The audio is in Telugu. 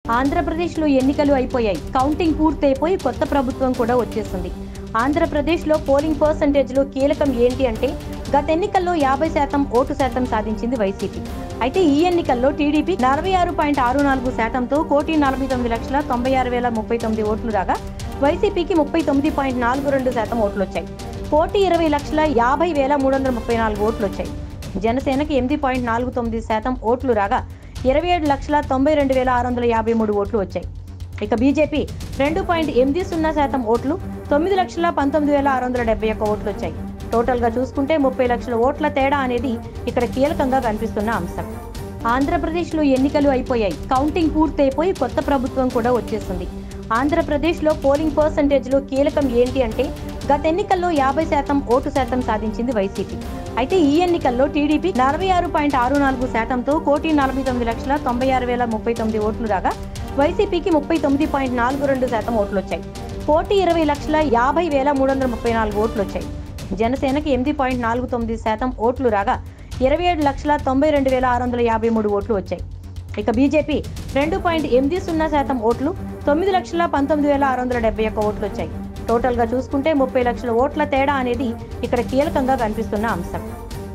ఆంధ్రప్రదేశ్లో ఎన్నికలు అయిపోయాయి. కౌంటింగ్ పూర్తయిపోయి కొత్త ప్రభుత్వం కూడా వచ్చేసింది. ఆంధ్రప్రదేశ్లో పోలింగ్ పర్సెంటేజ్లో కీలకం ఏంటి అంటే గత ఎన్నికల్లో 50% ఓటు శాతం సాధించింది వైసీపీ. అయితే ఈ ఎన్నికల్లో టీడీపీ 46.64%తో 1,49,96,039 ఓట్లు రాగా వైసీపీకి 39.42% ఓట్లు వచ్చాయి. 1,20,50,334 ఓట్లు వచ్చాయి. జనసేనకి 8.49% ఓట్లు రాగా 27,92,653 ఓట్లు వచ్చాయి. ఇక బీజేపీ 2.80% ఓట్లు 9,19,671 ఓట్లు వచ్చాయి. టోటల్గా చూసుకుంటే 30 లక్షల ఓట్ల తేడా అనేది ఇక్కడ కీలకంగా కనిపిస్తున్న అంశం. ఆంధ్రప్రదేశ్లో ఎన్నికలు అయిపోయాయి. కౌంటింగ్ పూర్తయిపోయి కొత్త ప్రభుత్వం కూడా వచ్చేసింది. ఆంధ్రప్రదేశ్లో పోలింగ్ పర్సెంటేజ్లో కీలకం ఏంటి అంటే గత ఎన్నికల్లో 50% ఓటు శాతం సాధించింది వైసీపీ. అయితే ఈ ఎన్నికల్లో టీడీపీ 46.64%తో 1,49,96,039 ఓట్లు రాగా వైసీపీకి 39.42% ఓట్లు వచ్చాయి. 1,20,50,334 ఓట్లు వచ్చాయి. జనసేనకి 8.49% ఓట్లు రాగా 27,92,653 ఓట్లు వచ్చాయి. ఇక బీజేపీ 2.80% ఓట్లు 9,19,671 ఓట్లు వచ్చాయి. టోటల్గా చూసుకుంటే 30 లక్షల ఓట్ల తేడా అనేది ఇక్కడ కీలకంగా కనిపిస్తున్న అంశం.